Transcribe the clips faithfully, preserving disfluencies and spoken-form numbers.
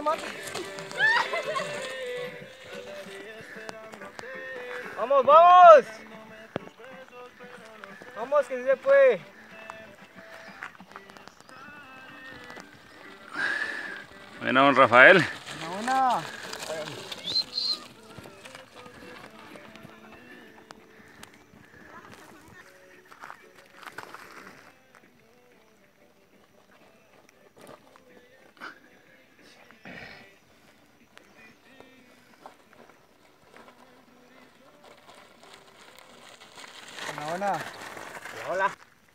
de mate. Vamos, vamos. Vamos, que sí se puede. Bueno, don Rafael. Buena, buena. Buena, buena. Hola.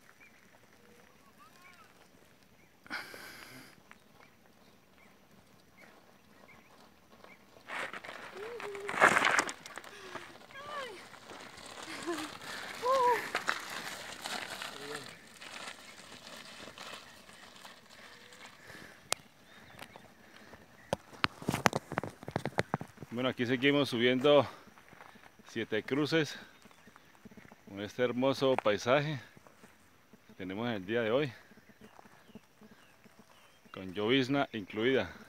Bueno, aquí seguimos subiendo Siete Cruces con este hermoso paisaje que tenemos en el día de hoy, con llovizna incluida.